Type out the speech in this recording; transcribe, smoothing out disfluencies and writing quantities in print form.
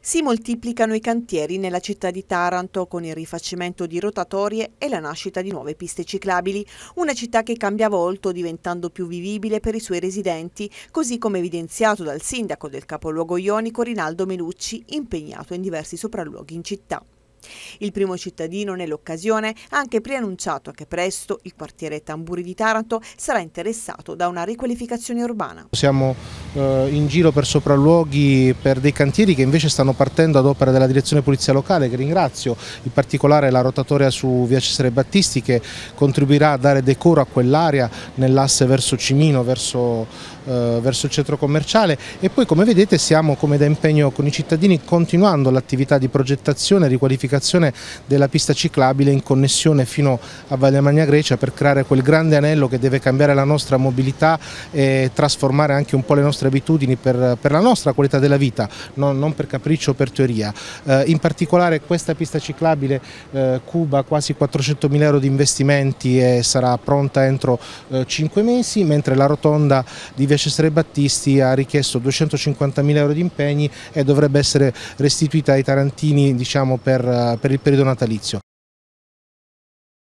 Si moltiplicano i cantieri nella città di Taranto con il rifacimento di rotatorie e la nascita di nuove piste ciclabili, una città che cambia volto diventando più vivibile per i suoi residenti, così come evidenziato dal sindaco del capoluogo ionico Rinaldo Melucci, impegnato in diversi sopralluoghi in città. Il primo cittadino nell'occasione ha anche preannunciato che presto il quartiere Tamburi di Taranto sarà interessato da una riqualificazione urbana. Siamo in giro per sopralluoghi per dei cantieri che invece stanno partendo ad opera della direzione polizia locale, che ringrazio, in particolare la rotatoria su via Cesare Battisti, che contribuirà a dare decoro a quell'area nell'asse verso Cimino, verso il centro commerciale, e poi come vedete siamo, come da impegno con i cittadini, continuando l'attività di progettazione e riqualificazione della pista ciclabile in connessione fino a Valle Magna Grecia, per creare quel grande anello che deve cambiare la nostra mobilità e trasformare anche un po' le nostre abitudini per la nostra qualità della vita, non per capriccio o per teoria. In particolare questa pista ciclabile cuba quasi 400.000 euro di investimenti e sarà pronta entro 5 mesi, mentre la rotonda di via Cesare Battisti ha richiesto 250.000 euro di impegni e dovrebbe essere restituita ai tarantini, diciamo, per il periodo natalizio.